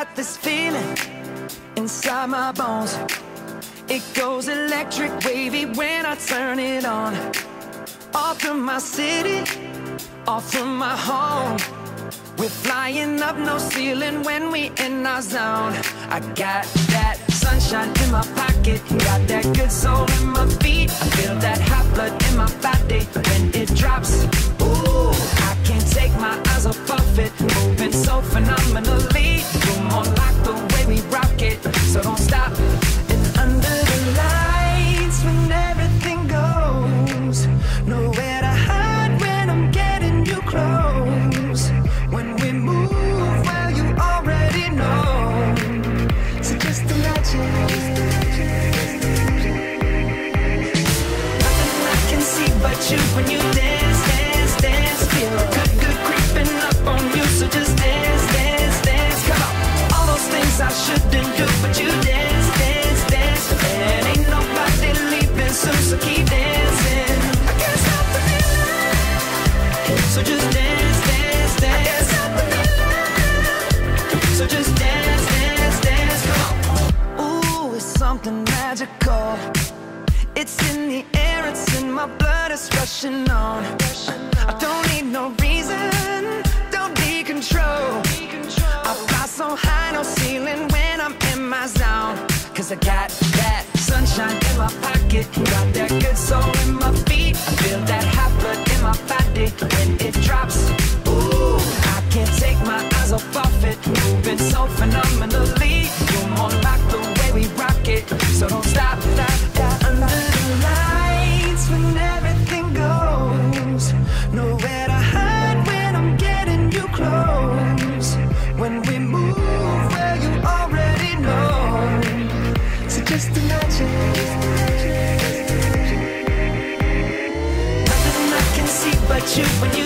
got this feeling inside my bones. It goes electric wavy when I turn it on. Off from my city, off from my home. We're flying up, no ceiling when we in our zone. I got that sunshine in my pocket, got that good soul in my feet. I feel that hot blood in my body when it drops. Ooh, I can't take my eyes off it, moving so phenomenally. You're more like the way we rock it, so don't stop. And under the lights, when everything goes, nowhere to hide when I'm getting you close. When we move, well, you already know. So just imagine. Nothing I can see but you when you dance, dance, dance. Feel good, good creeping up on you. So just dance, dance, dance. Come on. All those things I shouldn't do, but you dance, dance, dance. And ain't nobody leaving soon, so keep dancing. I can't stop the feeling. So just dance, dance, dance. So just dance, dance, dance, come on. Ooh, it's something magical. It's in the air, it's in my blood, it's rushing on. I don't need no reason, don't need control. I fly so high, no ceiling when I'm in my zone. Cause I got that sunshine in my pocket, got that good soul in my feet. I feel that hot blood in my body when it drops. Ooh, I can't take my eyes off it, moving so phenomenally. You're more like the way we rock it, so don't stop, stop, stop. Under the lights when everything goes, nowhere to hide when I'm getting you close. When we move, well, you already know. So just imagine. Nothing I can see but you when you